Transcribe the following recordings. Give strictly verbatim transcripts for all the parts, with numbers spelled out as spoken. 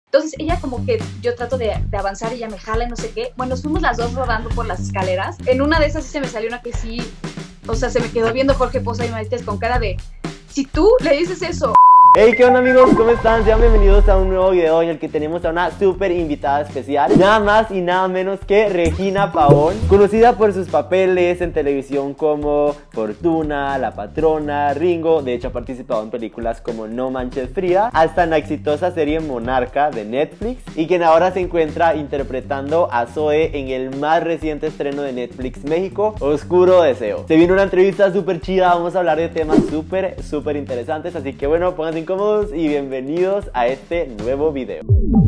Entonces ella como que yo trato de, de avanzar y ella me jala y no sé qué. Bueno, nos fuimos las dos rodando por las escaleras. En una de esas sí se me salió una que sí, o sea, se me quedó viendo Jorge Poza y Maite con cara de, si tú le dices eso. Hey, ¿qué onda amigos? ¿Cómo están? Sean bienvenidos a un nuevo video en el que tenemos a una súper invitada especial. Nada más y nada menos que Regina Pavón, conocida por sus papeles en televisión como Fortuna, La Patrona, Ringo. De hecho ha participado en películas como No Manches Frida, hasta en la exitosa serie Monarca de Netflix, y quien ahora se encuentra interpretando a Zoe en el más reciente estreno de Netflix México, Oscuro Deseo. Se viene una entrevista súper chida, vamos a hablar de temas súper, súper interesantes, así que bueno, pónganse incómodos y bienvenidos a este nuevo video.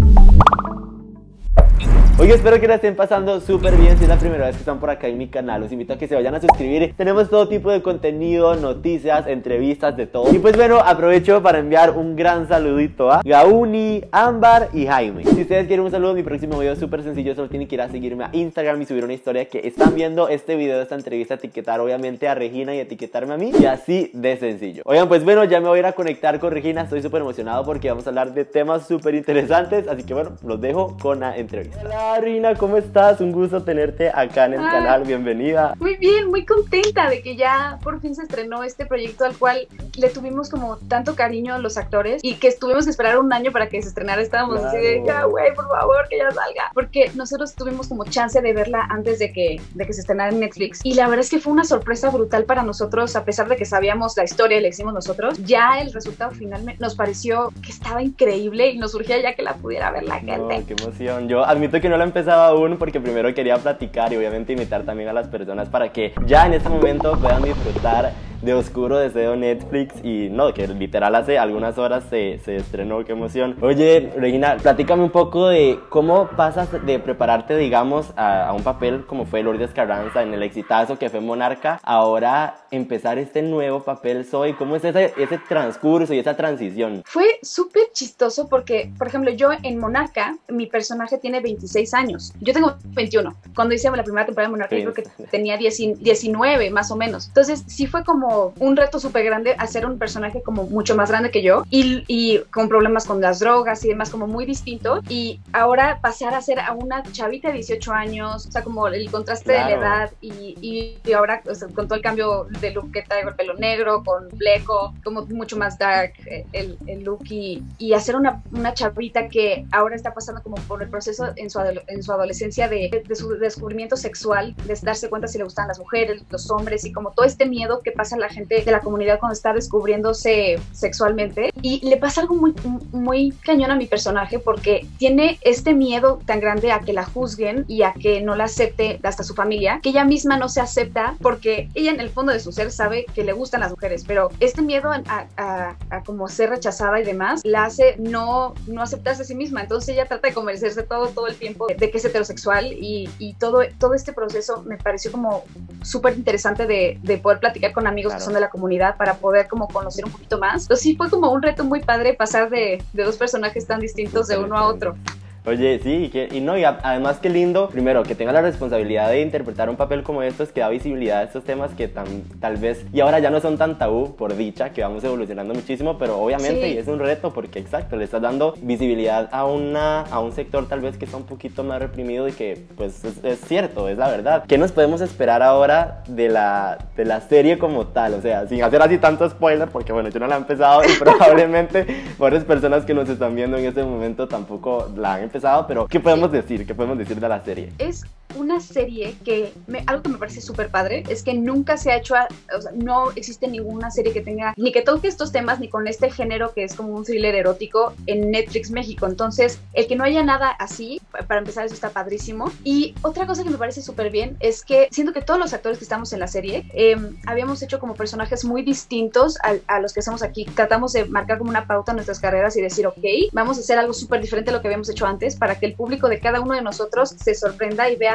Hoy espero que la estén pasando súper bien. Si es la primera vez que están por acá en mi canal, los invito a que se vayan a suscribir. Tenemos todo tipo de contenido, noticias, entrevistas, de todo. Y pues bueno, aprovecho para enviar un gran saludito a Gauni, Ámbar y Jaime. Si ustedes quieren un saludo en mi próximo video, súper sencillo, solo tienen que ir a seguirme a Instagram y subir una historia que están viendo este video, esta entrevista, etiquetar obviamente a Regina y etiquetarme a mí, y así de sencillo. Oigan, pues bueno, ya me voy a ir a conectar con Regina. Estoy súper emocionado porque vamos a hablar de temas súper interesantes, así que bueno, los dejo con la entrevista. Hola Regina, ¿cómo estás? Un gusto tenerte acá en el Ay, canal, bienvenida. Muy bien, muy contenta de que ya por fin se estrenó este proyecto al cual le tuvimos como tanto cariño a los actores y que tuvimos que esperar un año para que se estrenara. Estábamos Claro. así de, ya güey, por favor, que ya salga, porque nosotros tuvimos como chance de verla antes de que, de que se estrenara en Netflix, y la verdad es que fue una sorpresa brutal para nosotros. A pesar de que sabíamos la historia y la hicimos nosotros, ya el resultado final me, nos pareció que estaba increíble y nos urgía ya que la pudiera ver la gente. No, qué emoción. Yo admito que no lo he empezado aún porque primero quería platicar y obviamente invitar también a las personas para que ya en este momento puedan disfrutar de Oscuro Deseo Netflix. Y no, que literal hace algunas horas se, se estrenó. Qué emoción. Oye, Regina, platícame un poco de cómo pasas de prepararte, digamos, a, a un papel como fue Lourdes Carranza en el exitazo que fue Monarca, ahora empezar este nuevo papel Zoe. ¿Cómo es ese, ese transcurso y esa transición? Fue súper chistoso porque, por ejemplo, yo en Monarca, mi personaje tiene veintiséis años. Yo tengo veintiuno. Cuando hice la primera temporada de Monarca, Sí. yo creo que tenía diecinueve más o menos. Entonces, sí fue como un reto súper grande hacer un personaje como mucho más grande que yo y, y con problemas con las drogas y demás, como muy distinto. Y ahora pasar a ser a una chavita de dieciocho años, o sea, como el contraste Claro. de la edad y, y, y ahora, o sea, con todo el cambio de look que traigo, el pelo negro, con fleco, como mucho más dark el, el look, y, y hacer una, una chavita que ahora está pasando como por el proceso en su, en su adolescencia de, de su descubrimiento sexual, de darse cuenta si le gustan las mujeres, los hombres, y como todo este miedo que pasa en la gente de la comunidad cuando está descubriéndose sexualmente. Y le pasa algo muy, muy cañón a mi personaje porque tiene este miedo tan grande a que la juzguen y a que no la acepte hasta su familia, que ella misma no se acepta porque ella en el fondo de su ser sabe que le gustan las mujeres, pero este miedo a, a, a como ser rechazada y demás la hace no, no aceptarse a sí misma. Entonces ella trata de convencerse todo, todo el tiempo de, de que es heterosexual, y, y todo, todo este proceso me pareció como súper interesante de, de poder platicar con amigos, claro, que son de la comunidad, para poder como conocer un poquito más. Entonces sí fue como un reto muy padre pasar de, de dos personajes tan distintos de uno a otro. Oye, sí, que, y no, y a, además qué lindo, primero, que tenga la responsabilidad de interpretar un papel como estos, que da visibilidad a estos temas que tan, tal vez, y ahora ya no son tan tabú, por dicha, que vamos evolucionando muchísimo, pero obviamente, sí, y es un reto porque, exacto, le estás dando visibilidad a, una, a un sector tal vez que está un poquito más reprimido y que, pues, es, es cierto, es la verdad. ¿Qué nos podemos esperar ahora de la, de la serie como tal? O sea, sin hacer así tanto spoiler, porque bueno, yo no la he empezado y probablemente varias personas que nos están viendo en este momento tampoco la han empezado. Empezado, pero ¿qué podemos decir? ¿Qué podemos decir de la serie? Es una serie que, me, algo que me parece súper padre, es que nunca se ha hecho, a, o sea, no existe ninguna serie que tenga, ni que toque estos temas, ni con este género que es como un thriller erótico en Netflix México. Entonces, el que no haya nada así, para empezar, eso está padrísimo. Y otra cosa que me parece súper bien es que siento que todos los actores que estamos en la serie eh, habíamos hecho como personajes muy distintos a, a los que hacemos aquí. Tratamos de marcar como una pauta en nuestras carreras y decir, ok, vamos a hacer algo súper diferente a lo que habíamos hecho antes, para que el público de cada uno de nosotros se sorprenda y vea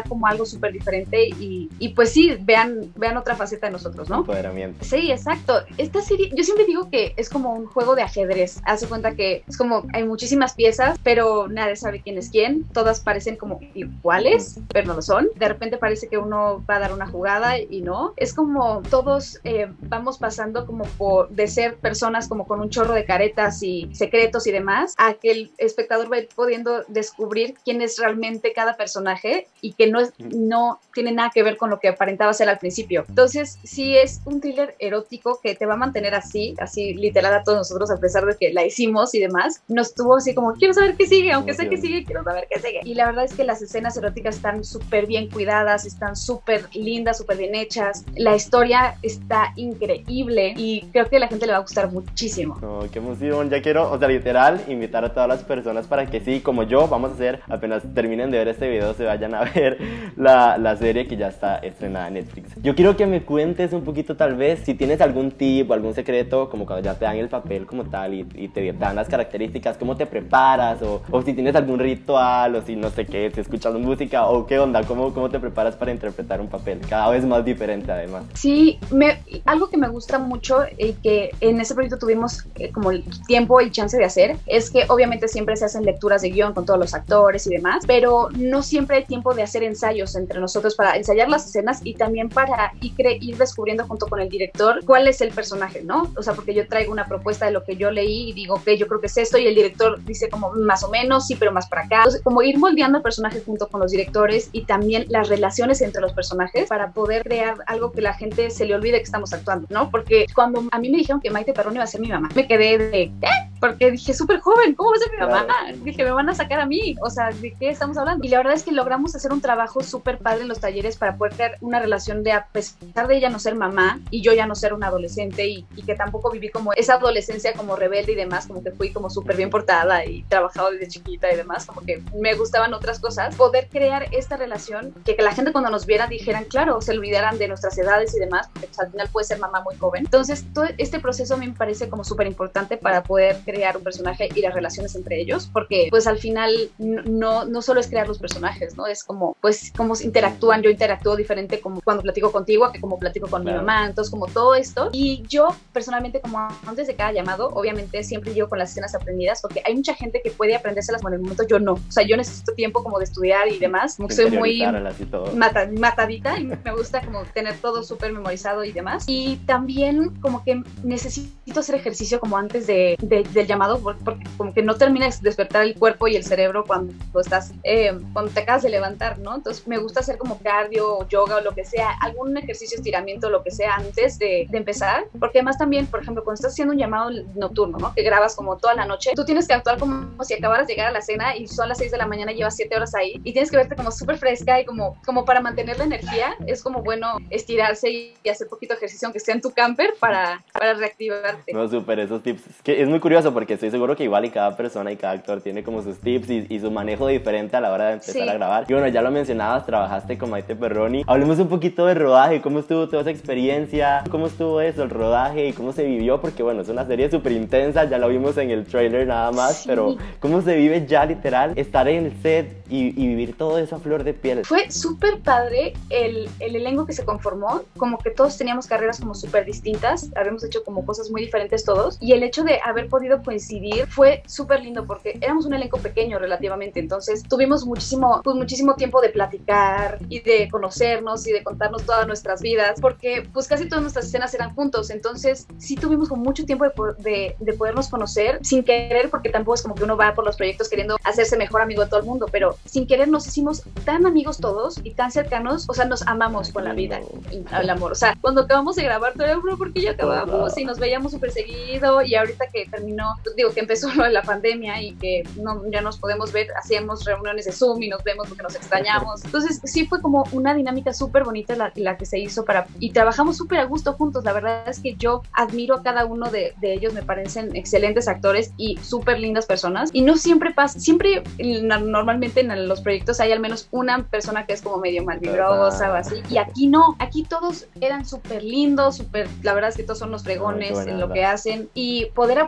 como algo súper diferente y, y pues sí, vean, vean otra faceta de nosotros, ¿no? Empoderamiento. Sí, exacto. Esta serie, yo siempre digo que es como un juego de ajedrez. Haz de cuenta que es como, hay muchísimas piezas, pero nadie sabe quién es quién. Todas parecen como iguales, pero no lo son. De repente parece que uno va a dar una jugada y no. Es como todos eh, vamos pasando como por, de ser personas como con un chorro de caretas y secretos y demás, a que el espectador va pudiendo descubrir quién es realmente cada personaje y que no, es, no tiene nada que ver con lo que aparentaba ser al principio. Entonces, sí es un thriller erótico que te va a mantener así, así literal a todos nosotros, a pesar de que la hicimos y demás. Nos tuvo así como, quiero saber qué sigue, aunque sé que sigue, quiero saber qué sigue. Y la verdad es que las escenas eróticas están súper bien cuidadas, están súper lindas, súper bien hechas. La historia está increíble y creo que a la gente le va a gustar muchísimo. Oh, qué emoción. Ya quiero, o sea, literal, invitar a todas las personas para que sí, como yo, vamos a hacer, apenas terminen de ver este video, se vayan a ver la, la serie que ya está estrenada en Netflix. Yo quiero que me cuentes un poquito, tal vez, si tienes algún tip o algún secreto, como cuando ya te dan el papel como tal y, y te dan las características, cómo te preparas, o, o si tienes algún ritual, o si no sé qué, si escuchando música, o qué onda, cómo, cómo te preparas para interpretar un papel, cada vez más diferente además. Sí, me, algo que me gusta mucho y que en ese proyecto tuvimos eh, como el tiempo y chance de hacer, es que obviamente siempre se hacen lecturas de guión con todos los actores y demás, pero no siempre hay tiempo de hacer ensayos entre nosotros para ensayar las escenas y también para ir, ir descubriendo junto con el director cuál es el personaje, ¿no? O sea, porque yo traigo una propuesta de lo que yo leí y digo, ok, yo creo que es esto, y el director dice como más o menos, sí, pero más para acá. Entonces, como ir moldeando el personaje junto con los directores y también las relaciones entre los personajes para poder crear algo que la gente se le olvide que estamos actuando, ¿no? Porque cuando a mí me dijeron que Maite Perroni iba a ser mi mamá, me quedé de, ¿eh? Porque dije, súper joven, ¿cómo va a ser mi mamá? Claro. Dije, me van a sacar a mí, o sea, ¿de qué estamos hablando? Y la verdad es que logramos hacer un trabajo súper padre en los talleres para poder crear una relación de, a pesar de ella no ser mamá y yo ya no ser una adolescente y, y que tampoco viví como esa adolescencia como rebelde y demás, como que fui como súper bien portada y trabajaba desde chiquita y demás, como que me gustaban otras cosas, poder crear esta relación que, que la gente cuando nos viera dijeran, claro, se olvidaran de nuestras edades y demás, porque pues, al final puede ser mamá muy joven. Entonces, todo este proceso a mí me parece como súper importante para poder crear un personaje y las relaciones entre ellos, porque pues al final no, no solo es crear los personajes, ¿no? Es como, pues, cómo interactúan. Yo interactúo diferente como cuando platico contigo a que como platico con claro. mi mamá, entonces como todo esto. Y yo personalmente, como antes de cada llamado, obviamente siempre llego con las escenas aprendidas, porque hay mucha gente que puede aprendérselas, bueno, en el momento yo no. O sea, yo necesito tiempo como de estudiar y demás, como que soy muy mata, matadita y me gusta como tener todo súper memorizado y demás. Y también como que necesito hacer ejercicio como antes de, de, del llamado, porque como que no termina de despertar el cuerpo y el cerebro cuando estás, eh, cuando te acabas de levantar, ¿no? Entonces me gusta hacer como cardio o yoga o lo que sea, algún ejercicio, estiramiento, lo que sea antes de, de empezar, porque además también, por ejemplo, cuando estás haciendo un llamado nocturno, ¿no? Que grabas como toda la noche, tú tienes que actuar como si acabaras de llegar a la cena y son las seis de la mañana y llevas siete horas ahí y tienes que verte como súper fresca y como, como para mantener la energía, es como bueno estirarse y, y hacer poquito ejercicio aunque sea en tu camper para, para reactivarte. No, súper, esos tips. Es que es muy curioso porque estoy seguro que igual y cada persona y cada actor tiene como sus tips y, y su manejo diferente a la hora de empezar sí. a grabar. Y bueno, ya lo mencionabas, trabajaste con Maite Perroni. Hablemos un poquito de rodaje, cómo estuvo toda esa experiencia, cómo estuvo eso, el rodaje y cómo se vivió, porque bueno, es una serie súper intensa, ya lo vimos en el trailer nada más, sí. pero cómo se vive ya literal estar en el set y, y vivir todo eso a flor de piel. Fue súper padre el, el elenco que se conformó, como que todos teníamos carreras como súper distintas, habíamos hecho como cosas muy diferentes todos, y el hecho de haber podido coincidir fue súper lindo porque éramos un elenco pequeño relativamente, entonces tuvimos muchísimo, pues muchísimo tiempo de platicar y de conocernos y de contarnos todas nuestras vidas, porque pues casi todas nuestras escenas eran juntos, entonces sí tuvimos como mucho tiempo de, de, de podernos conocer sin querer, porque tampoco es como que uno va por los proyectos queriendo hacerse mejor amigo de todo el mundo, pero sin querer nos hicimos tan amigos todos y tan cercanos, o sea, nos amamos con la vida y el amor, o sea, cuando acabamos de grabar todo era porque ya acabamos y nos veíamos súper seguido, y ahorita que terminó, pues digo que empezó lo de la pandemia y que no, ya nos podemos ver, hacíamos reuniones de Zoom y nos vemos porque nos extrañamos, entonces sí fue como una dinámica súper bonita la, la que se hizo para, y trabajamos súper a gusto juntos. La verdad es que yo admiro a cada uno de, de ellos, me parecen excelentes actores y súper lindas personas, y no siempre pasa, siempre normalmente en los proyectos hay al menos una persona que es como medio malvibrosa o así, y aquí no, aquí todos eran súper lindos, súper, la verdad es que todos son los fregones en lo que hacen, y poder aprender de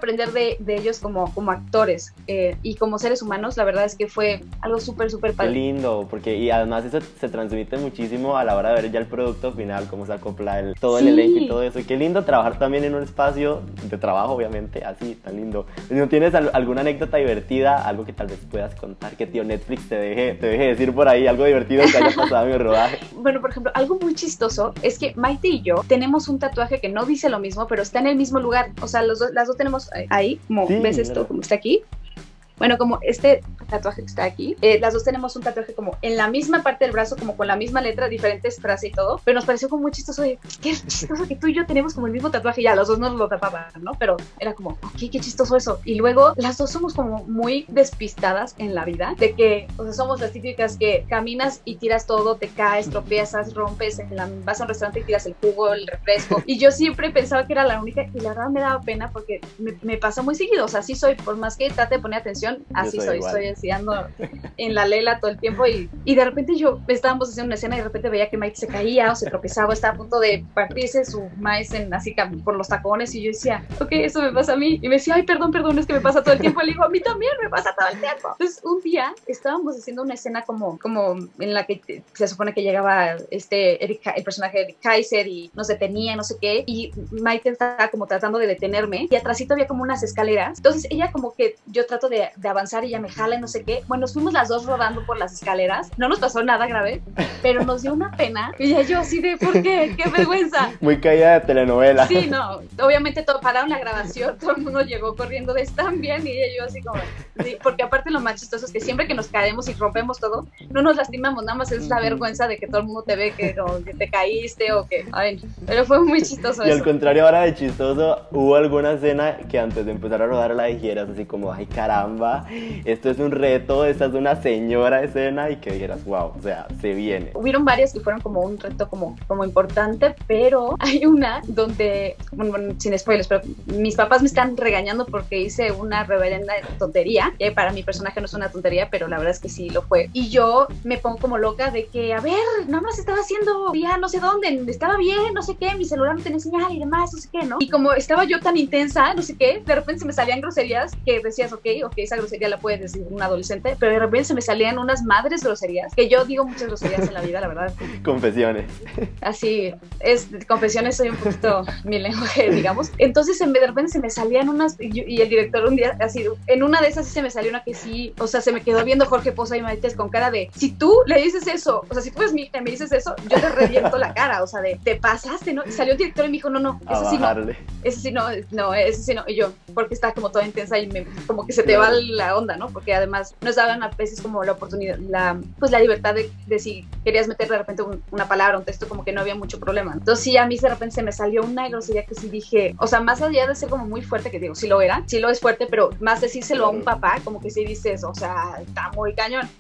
de, de ellos como, como actores eh, y como seres humanos. La verdad es que fue algo súper, súper padre. Qué lindo, porque y además eso se transmite muchísimo a la hora de ver ya el producto final, cómo se acopla el, todo sí. el elenco y todo eso. Y qué lindo trabajar también en un espacio de trabajo, obviamente, así, tan lindo. ¿No tienes al, alguna anécdota divertida, algo que tal vez puedas contar, que tío Netflix te deje, te deje decir por ahí, algo divertido que haya pasado en el rodaje? Bueno, por ejemplo, algo muy chistoso es que Maite y yo tenemos un tatuaje que no dice lo mismo, pero está en el mismo lugar. O sea, los dos, las dos tenemos ahí, como sí, ves esto, como está aquí. Bueno, como este tatuaje que está aquí, eh, las dos tenemos un tatuaje como en la misma parte del brazo, como con la misma letra, diferentes frases y todo, pero nos pareció como muy chistoso de, qué chistoso que tú y yo tenemos como el mismo tatuaje, y ya, los dos nos lo tapaban, ¿no? Pero era como, ok, qué chistoso eso. Y luego, las dos somos como muy despistadas en la vida, de que, o sea, somos las típicas que caminas y tiras todo, te caes, tropiezas, rompes, en la, vas a un restaurante y tiras el jugo, el refresco, y yo siempre pensaba que era la única, y la verdad me daba pena porque me, me pasa muy seguido, o sea, sí soy, por más que trate de poner atención, así yo soy, soy, estoy así ando en la lela todo el tiempo y, y de repente yo estábamos haciendo una escena y de repente veía que Mike se caía o se tropezaba, estaba a punto de partirse su maíz en, así por los tacones y yo decía, ok, eso me pasa a mí, y me decía, ay, perdón, perdón, es que me pasa todo el tiempo, y le digo, a mí también me pasa todo el tiempo. Entonces un día estábamos haciendo una escena como, como en la que se supone que llegaba este Eric, el personaje de Eric Kaiser y nos detenía, no sé qué, y Mike estaba como tratando de detenerme y atrásito había como unas escaleras, entonces ella como que yo trato de, de avanzar y ella me jala y no sé qué. Bueno, nos fuimos las dos rodando por las escaleras. No nos pasó nada grave, pero nos dio una pena. Y ya yo así de, ¿por qué? ¡Qué vergüenza! Muy caída de telenovela. Sí, no. Obviamente todo, pararon la grabación, todo el mundo llegó corriendo de están bien y ella yo así como... Sí, porque aparte lo más chistoso es que siempre que nos caemos y rompemos todo, no nos lastimamos, nada más es la vergüenza de que todo el mundo te ve que, o, que te caíste o que... Ay, pero fue muy chistoso y eso. al contrario ahora de chistoso, ¿hubo alguna escena que antes de empezar a rodar la dijeras así como, ay caramba, esto es un reto, esta es una señora escena, y que dijeras, wow, o sea, se viene? Hubieron varias que fueron como un reto como, como importante, pero hay una donde, bueno, bueno, sin spoilers, pero mis papás me están regañando porque hice una reverenda tontería, que para mi personaje no es una tontería, pero la verdad es que sí lo fue, y yo me pongo como loca de que, a ver, nada más estaba haciendo ya no sé dónde, estaba bien, no sé qué, mi celular no tenía señal y demás, no sé qué, ¿no? Y como estaba yo tan intensa, no sé qué, de repente se me salían groserías que decías, ok, ok, esa grosería la puede decir un adolescente, pero de repente se me salían unas madres groserías, que yo digo muchas groserías en la vida, la verdad. Confesiones. Así, es, confesiones soy un poquito mi lenguaje, digamos. Entonces se me, de repente se me salían unas, y, y el director un día, así, en una de esas sí se me salió una que sí, o sea, se me quedó viendo Jorge Poza y Maite con cara de, si tú le dices eso, o sea, si tú eres mi hija y me dices eso, yo te reviento la cara, o sea, de, te pasaste, ¿no? Y salió el director y me dijo, no, no, eso sí no, eso sí no, no, eso sí no, y yo, porque está como toda intensa y me, como que se te va la onda, ¿no? Porque además nos daban a veces como la oportunidad, la, pues la libertad de, de si querías meter de repente un, una palabra, un texto, como que no había mucho problema. Entonces sí, a mí de repente se me salió una grosería que sí dije, o sea, más allá de ser como muy fuerte, que digo, sí lo era, sí lo es fuerte, pero más decírselo a un papá, como que sí dices, o sea, está muy cañón.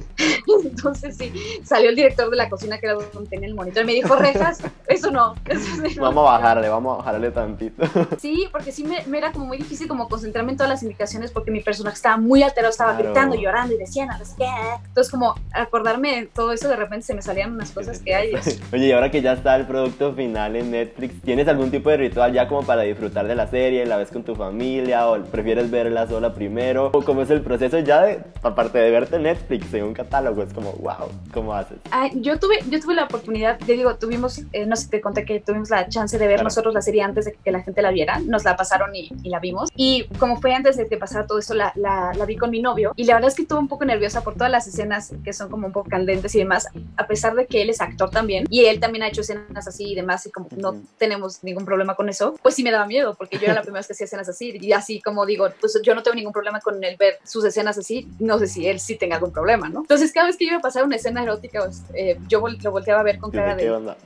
Entonces sí, salió el director de la cocina, que era donde tenía el monitor, y me dijo, Rejas, eso no. Eso sí, no. Vamos a bajarle, vamos a bajarle tantito. Sí, porque sí me, me era como muy difícil como concentrarme en todas las indicaciones, porque mi personaje estaba muy alterado, estaba claro, gritando, llorando y decía, no sé qué. Entonces como acordarme de todo eso, de repente se me salían unas cosas que hay. Oye, y ahora que ya está el producto final en Netflix, ¿tienes algún tipo de ritual ya como para disfrutar de la serie, la ves con tu familia, o prefieres verla sola primero? ¿O cómo es el proceso ya de, aparte de verte en Netflix en un catálogo? Es como, wow, ¿cómo haces? Ah, yo tuve yo tuve la oportunidad, te digo, tuvimos, eh, no sé, te conté que tuvimos la chance de ver claro. nosotros la serie antes de que la gente la viera, nos la pasaron y, y la vimos, y como fue antes de que pasara todo eso, la, la, la vi con mi novio, y la verdad es que estuve un poco nerviosa por todas las escenas que son como un poco candentes y demás, a pesar de que él es actor también, y él también ha hecho escenas así y demás, y como no tenemos ningún problema con eso, pues sí me daba miedo, porque yo era la primera vez que hacía escenas así, y así como digo, pues yo no tengo ningún problema con él ver sus escenas así, no sé si él sí tenga algún problema, ¿no? Entonces cada vez que iba a pasar una escena erótica, pues, eh, yo vol lo volteaba a ver con cara de,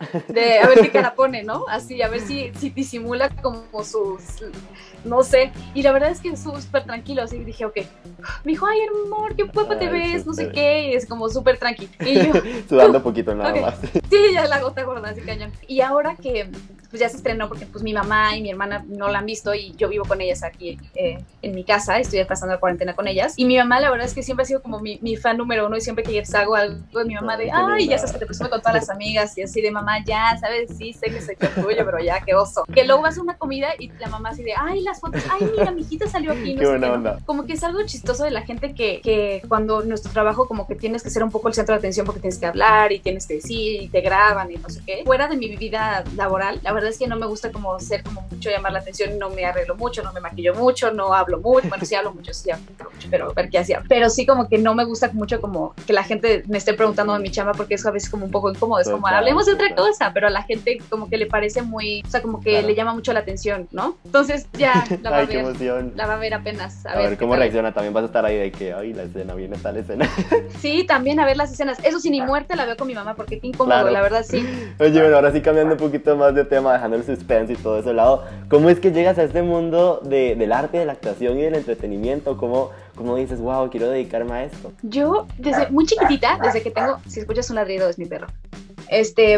de a ver qué cara pone, ¿no? Así, a ver si, si disimula como sus, no sé, y la verdad es que estuvo súper tranquilo, así dije, ok, me dijo, ay, ay, amor, qué guapa te ves, super. No sé qué, y es como súper tranqui. Y yo, sudando un poquito nada okay. más. Sí, ya la gota gorda, así cañón. Y ahora que pues ya se estrenó, porque pues mi mamá y mi hermana no la han visto y yo vivo con ellas aquí eh, en mi casa, estoy pasando la cuarentena con ellas, y mi mamá la verdad es que siempre ha sido como mi, mi fan número uno, y siempre que hago algo de mi mamá de, ay, ya sabes que te presume con todas las amigas, y así de, mamá, ya, sabes, sí, sé que soy tuyo, pero ya, qué oso. Que luego vas a una comida y la mamá así de, ay, las fotos, ay, mira, mi hijita salió aquí, no qué sé buena qué, onda. ¿no? Como que es algo chistoso de la gente que, que cuando nuestro trabajo como que tienes que ser un poco el centro de atención porque tienes que hablar y tienes que decir y te graban y no sé qué. Fuera de mi vida laboral, la verdad es que no me gusta como ser como mucho llamar la atención, no me arreglo mucho, no me maquillo mucho, no hablo mucho, bueno, sí hablo mucho, sí hablo mucho, pero ver qué hacía. Pero sí como que no me gusta mucho como que la gente me esté preguntando de mi chamba, porque eso a veces como un poco incómodo, es como hablemos de otra cosa, pero a la gente como que le parece muy, o sea, como que claro. le llama mucho la atención, ¿no? Entonces ya la va ay, a ver, emoción. la va a ver apenas. A, a ver, ver cómo tal. Reacciona, también vas a estar ahí de que, ay, la escena, viene tal escena. Sí, también a ver las escenas, eso sí, ni muerte la veo con mi mamá, porque qué incómodo, claro. la verdad, sí. Oye, bueno, ahora sí cambiando un poquito más de tema, dejando el suspense y todo eso de lado, ¿cómo es que llegas a este mundo de, del arte, de la actuación y del entretenimiento? ¿Cómo, cómo dices, wow, quiero dedicarme a esto? Yo, desde muy chiquitita, desde que tengo, si escuchas un ladrido, es mi perro. Este,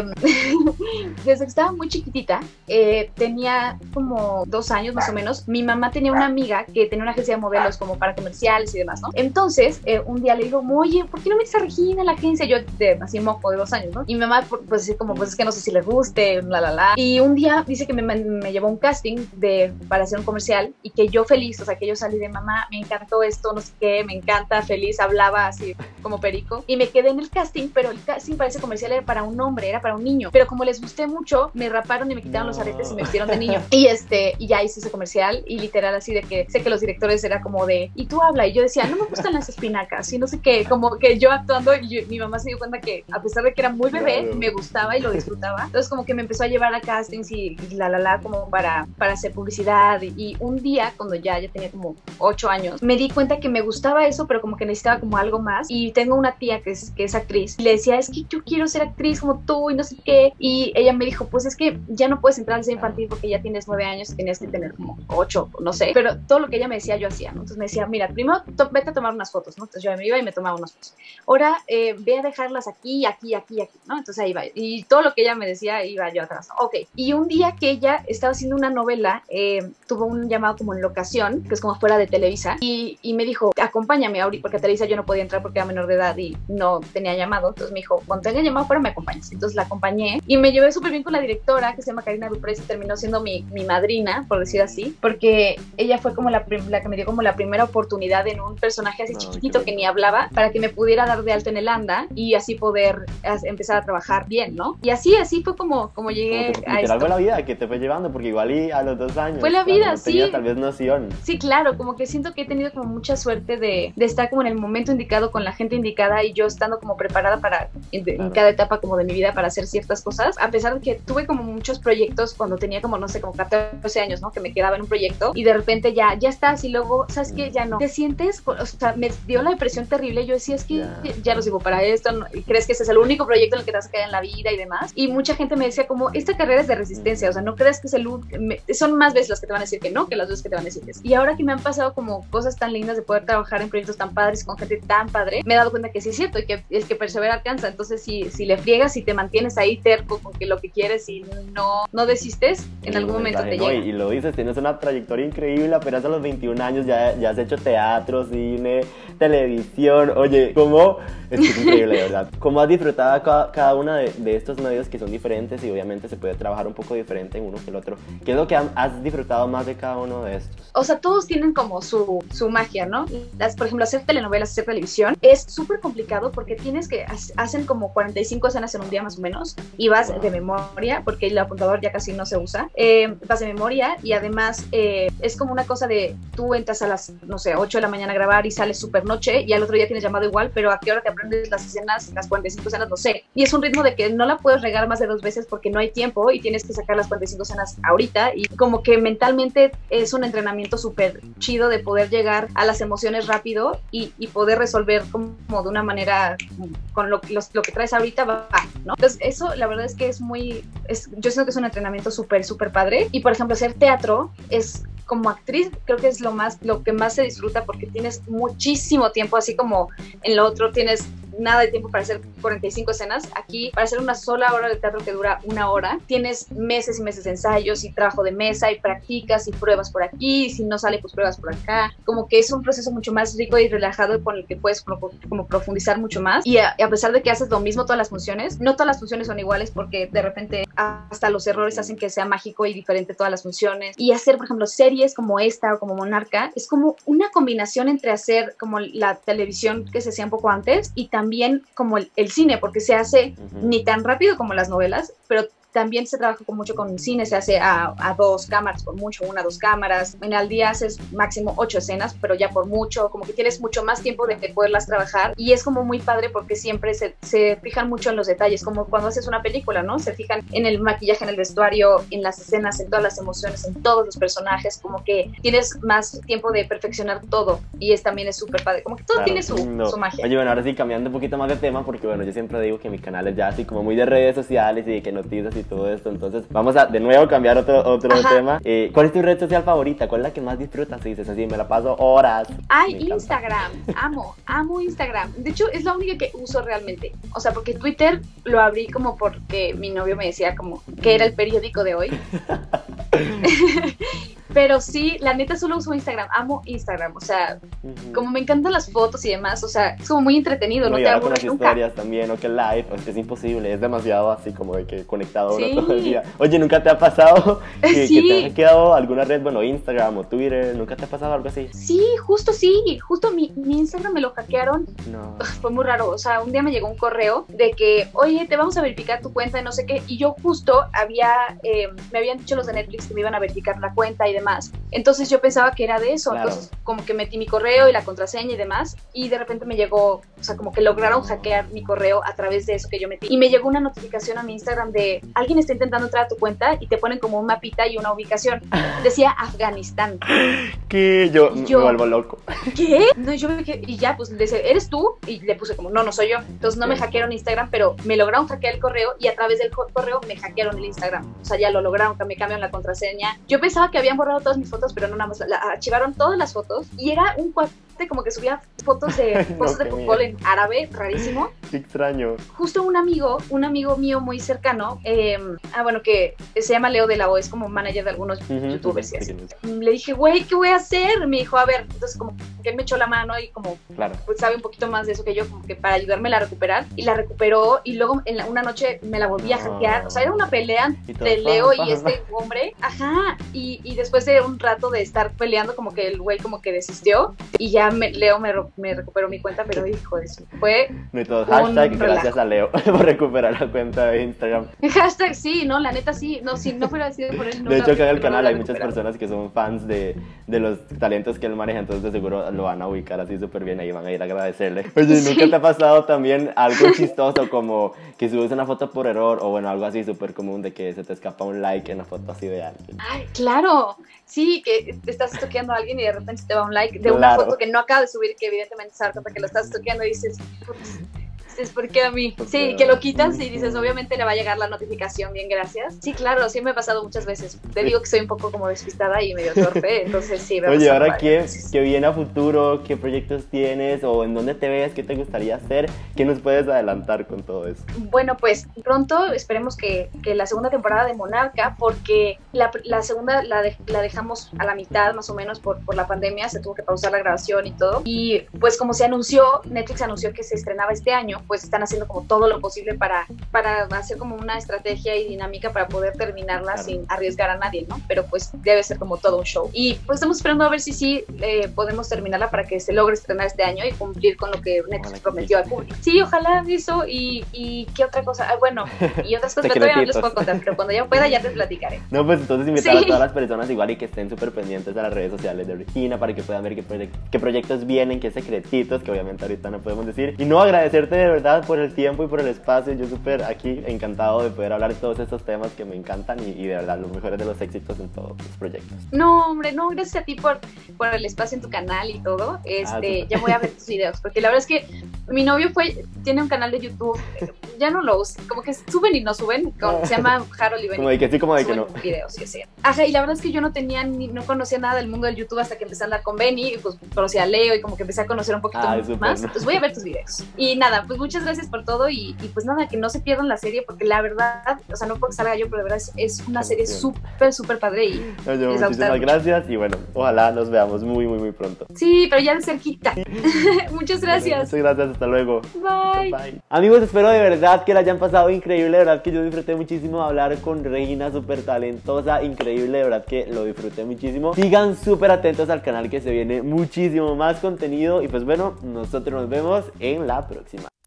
desde que estaba muy chiquitita, eh, tenía como dos años más o menos, mi mamá tenía una amiga que tenía una agencia de modelos como para comerciales y demás, ¿no? Entonces, eh, un día le digo, oye, ¿por qué no metes a Regina a la agencia? Yo, de, así moco de dos años, ¿no? Y mi mamá, pues así como, pues es que no sé si le guste, la, la, la. Y un día dice que me, me llevó un casting de, para hacer un comercial y que yo feliz, o sea, que yo salí de, mamá, me encantó esto, no sé qué, me encanta, feliz, hablaba así como perico. Y me quedé en el casting, pero el casting para ese comercial era para un hombre, era para un niño, pero como les gusté mucho, me raparon y me quitaron no. los aretes y me vistieron de niño. Y este, y ya hice ese comercial, y literal así de que sé que los directores era como de, y tú habla, y yo decía, no me gustan las espinacas, y no sé qué, como que yo actuando, y yo, mi mamá se dio cuenta que a pesar de que era muy bebé, claro. me gustaba y lo disfrutaba. Entonces como que me empezó a llevar a castings y, y la la la como para, para hacer publicidad, y, y un día, cuando ya, ya tenía como ocho años, me di cuenta que me gustaba eso, pero como que necesitaba como algo más, y tengo una tía que es, que es actriz, y le decía, es que yo quiero ser actriz como tú, y no sé qué, y ella me dijo, pues es que ya no puedes entrar al cine infantil porque ya tienes nueve años y tenías que tener como ocho, no sé, pero todo lo que ella me decía yo hacía, ¿no? Entonces me decía, mira, primero vete a tomar unas fotos, ¿no? Entonces yo me iba y me tomaba unas fotos, ahora eh, ve a dejarlas aquí, aquí, aquí, aquí, ¿no? Entonces ahí iba, y todo lo que ella me decía iba yo atrás, ok, y un día que ella estaba haciendo una novela, eh, tuvo un llamado como en locación, que es como fuera de Televisa, y, y me dijo, acompáñame ahorita, porque a Televisa yo no podía entrar porque era menor de edad y no tenía llamado, entonces me dijo, cuando tenga llamado fuera me acompañas, entonces la acompañé, y me llevé súper bien con la directora, que se llama Karina Duprés, y terminó siendo mi, mi madrina, por decir así, porque ella fue como la, la que me dio como la primera oportunidad en un personaje así oh, chiquitito que ni hablaba, para que me pudiera dar de alta en el ANDA y así poder as, empezar a trabajar bien, ¿no? Y así, así fue como, como llegué como a esto. Fue la vida que te fue llevando, porque igual y a los dos años. Fue la vida, no sí. Tenía tal vez noción. Sí, claro, como que siento que he tenido como mucha suerte de, de estar como en el momento indicado, con la gente indicada, y yo estando como preparada para, en, claro. en cada etapa como de mi vida, para hacer ciertas cosas, a pesar de que tuve como muchos proyectos cuando tenía como, no sé, como catorce años, ¿no? Que me quedaba en un proyecto y de repente ya, ya estás, y luego, ¿sabes qué? Ya no. Te sientes, o sea, me dio la depresión terrible, yo decía, es que yeah. ya no sirvo para esto, no, y crees que ese es el único proyecto en el que te vas a quedar en la vida y demás, y mucha gente me decía como, esta carrera es de resistencia, o sea, no creas que es el me, son más veces las que te van a decir que no, que las veces que te van a decir que sí. Y ahora que me han pasado como cosas tan lindas de poder trabajar en proyectos tan padres con gente tan padre, me he dado cuenta que sí es cierto, y que el que persevera alcanza. Entonces si, si le friegas y te mantienes ahí terco con que lo que quieres y no, no desistes, en sí, algún momento te no, llega. Y, y lo dices, tienes una trayectoria increíble, apenas a los veintiún años ya, ya has hecho teatro, cine, televisión. Oye, ¿cómo? Es, que es increíble, de verdad. ¿Cómo has disfrutado cada, cada uno de, de estos medios que son diferentes y obviamente se puede trabajar un poco diferente en uno que el otro? ¿Qué es lo que has disfrutado más de cada uno de estos? O sea, todos tienen como su, su magia, ¿no? Las, por ejemplo, hacer telenovelas, hacer televisión es súper complicado porque tienes que, hacen como cuarenta y cinco escenas en un día más o menos, y vas wow. de memoria, porque el apuntador ya casi no se usa, eh, vas de memoria, y además eh, es como una cosa de, tú entras a las, no sé, ocho de la mañana a grabar y sales súper noche, y al otro día tienes llamado igual, pero a qué hora te aprendes las escenas, las cuarenta y cinco escenas, no sé, y es un ritmo de que no la puedes regar más de dos veces porque no hay tiempo y tienes que sacar las cuarenta y cinco escenas ahorita, y como que mentalmente es un entrenamiento súper chido de poder llegar a las emociones rápido y, y poder resolver como, como de una manera con lo, los, lo que traes ahorita va, ¿no? Entonces eso la verdad es que es muy, es, yo siento que es un entrenamiento súper, súper padre. Y por ejemplo hacer teatro es como actriz creo que es lo más, lo que más se disfruta porque tienes muchísimo tiempo, así como en lo otro tienes nada de tiempo para hacer cuarenta y cinco escenas. Aquí, para hacer una sola hora de teatro que dura una hora, tienes meses y meses de ensayos y trabajo de mesa y practicas y pruebas por aquí, y si no sale, pues pruebas por acá. Como que es un proceso mucho más rico y relajado con el que puedes como, como profundizar mucho más. Y a, a pesar de que haces lo mismo todas las funciones, no todas las funciones son iguales porque de repente hasta los errores hacen que sea mágico y diferente todas las funciones. Y hacer, por ejemplo, series como esta o como Monarca, es como una combinación entre hacer como la televisión que se hacía un poco antes y también también como el, el cine, porque se hace uh-huh. ni tan rápido como las novelas, pero también se trabaja con mucho con cine, se hace a, a dos cámaras, por mucho, una, dos cámaras. En el día haces máximo ocho escenas, pero ya por mucho, como que tienes mucho más tiempo de poderlas trabajar. Y es como muy padre porque siempre se, se fijan mucho en los detalles, como cuando haces una película, ¿no? Se fijan en el maquillaje, en el vestuario, en las escenas, en todas las emociones, en todos los personajes, como que tienes más tiempo de perfeccionar todo. Y es también es súper padre, como que todo claro, tiene su, no. su magia. Oye, bueno, ahora sí, cambiando un poquito más de tema, porque bueno, yo siempre digo que mi canal es ya así como muy de redes sociales y de que noticias y todo esto, entonces vamos a de nuevo cambiar otro, otro tema. Eh, ¿Cuál es tu red social favorita? ¿Cuál es la que más disfrutas? Si dices así, me la paso horas. Ay, Instagram, amo, amo Instagram. De hecho, es la única que uso realmente. O sea, porque Twitter lo abrí como porque mi novio me decía como que era el periódico de hoy. Pero sí, la neta solo uso Instagram, amo Instagram, o sea, uh-huh. como me encantan las fotos y demás, o sea, es como muy entretenido, no, no y te ahora con las aburres historias nunca. también, o que live, o que es imposible, es demasiado así como de que conectado sí. uno todo el día. Oye, ¿nunca te ha pasado que, sí. que te haya quedado alguna red, bueno, Instagram o Twitter, nunca te ha pasado algo así? Sí, justo sí, justo mi, mi Instagram me lo hackearon, no. Fue muy raro, o sea, un día me llegó un correo de que, oye, te vamos a verificar tu cuenta y no sé qué, y yo justo había, eh, me habían dicho los de Netflix que me iban a verificar la cuenta y demás, entonces yo pensaba que era de eso, claro. Entonces como que metí mi correo y la contraseña y demás, y de repente me llegó, o sea, como que lograron hackear mi correo a través de eso que yo metí, y me llegó una notificación a mi Instagram de, alguien está intentando entrar a tu cuenta, y te ponen como un mapita y una ubicación, decía Afganistán. ¿Qué? Yo, yo me vuelvo loco. ¿Qué? No, yo me dije, y ya, pues, le dice, ¿eres tú? Y le puse como, no, no soy yo, entonces no me hackearon Instagram, pero me lograron hackear el correo, y a través del correo me hackearon el Instagram, o sea, ya lo lograron, que me cambiaron la contraseña. Yo pensaba que habían borrado todas mis fotos, pero no, nada más, la, archivaron todas las fotos, y era un cuate como que subía fotos de cosas no, de fútbol miedo. En árabe, rarísimo. Qué extraño. Justo un amigo, un amigo mío muy cercano, eh, ah, bueno, que se llama Leo de la O, es como manager de algunos uh-huh, youtubers y así. Uh-huh. Le dije, güey, ¿qué voy a hacer? Me dijo, a ver, entonces como que él me echó la mano y como claro. pues sabe un poquito más de eso que yo, como que para ayudarme a recuperar, y la recuperó, y luego en la, una noche me la volví a hackear, o sea, era una pelea de Leo y este hombre, ajá, y, y después de un rato de estar peleando, como que el güey como que desistió, y ya me, Leo me, me recuperó mi cuenta, pero hijo de eso, fue no, y todo, hashtag un gracias relajo. A Leo por recuperar la cuenta de Instagram. Hashtag sí, no, la neta sí, no, si no fuera sido por él, no. De hecho, acá en el canal hay muchas personas que son fans de, de los talentos que él maneja, entonces de seguro lo van a ubicar así súper bien, ahí van a ir a agradecerle. Oye, ¿nunca sí. te ha pasado también algo chistoso como que subes una foto por error, o bueno, algo así súper común de que se te escapa un like en la foto así de alguien? Ay, claro, sí, que te estás stalkeando a alguien y de repente te va un like de claro. una foto que no acaba de subir, que evidentemente se da cuenta que lo estás stalkeando y dices, es porque a mí, sí, que lo quitas y dices, obviamente le va a llegar la notificación, bien, gracias. Sí, claro, sí me ha pasado muchas veces. Te digo que soy un poco como despistada y medio torpe, entonces sí. Me Oye, ahora ¿qué, ¿qué viene a futuro? ¿Qué proyectos tienes? ¿O en dónde te ves? ¿Qué te gustaría hacer? ¿Qué nos puedes adelantar con todo eso? Bueno, pues pronto esperemos que, que la segunda temporada de Monarca, porque la, la segunda la, de, la dejamos a la mitad más o menos por, por la pandemia, se tuvo que pausar la grabación y todo. Y pues como se anunció, Netflix anunció que se estrenaba este año, pues están haciendo como todo lo posible para, para hacer como una estrategia y dinámica para poder terminarla claro. sin arriesgar a nadie, ¿no? Pero pues debe ser como todo un show. Y pues estamos esperando a ver si sí eh, podemos terminarla para que se logre estrenar este año y cumplir con lo que Netflix ojalá prometió al público. Sí, ojalá eso y, y ¿qué otra cosa? Ah, bueno, y otras cosas que todavía no les puedo contar, pero cuando ya pueda ya te platicaré. No, pues entonces invitar sí. a todas las personas igual y que estén súper pendientes a las redes sociales de Regina para que puedan ver qué, proye qué proyectos vienen, qué secretitos, que obviamente ahorita no podemos decir. Y no, agradecerte de verdad por el tiempo y por el espacio. Yo súper aquí encantado de poder hablar de todos estos temas que me encantan y, y de verdad los mejores de los éxitos en todos los proyectos. No, hombre, no, gracias a ti por, por el espacio en tu canal y todo. Este, ah, ya voy a ver tus videos, porque la verdad es que Mi novio fue, tiene un canal de YouTube, ya no lo usa, como que suben y no suben, como, se llama Harold y Benny. Como de que sí, como de que no. Videos y así. Ajá, y la verdad es que yo no tenía, ni, no conocía nada del mundo del YouTube hasta que empecé a andar con Benny, y pues conocí a Leo y como que empecé a conocer un poquito Ay, más. super, ¿no? Pues voy a ver tus videos. Y nada, pues muchas gracias por todo y, y pues nada, que no se pierdan la serie porque la verdad, o sea, no porque salga yo, pero de verdad es, es una serie súper, súper padre y no, yo, les va a gustar muchísimas gracias y bueno, ojalá nos veamos muy, muy, muy pronto. Sí, pero ya de cerquita. Muchas gracias. Muchas gracias, hasta luego. Bye. Bye. Amigos, espero de verdad que la hayan pasado increíble, de verdad que yo disfruté muchísimo hablar con Regina, súper talentosa, increíble, de verdad que lo disfruté muchísimo. Sigan súper atentos al canal que se viene muchísimo más contenido y pues bueno, nosotros nos vemos en la próxima.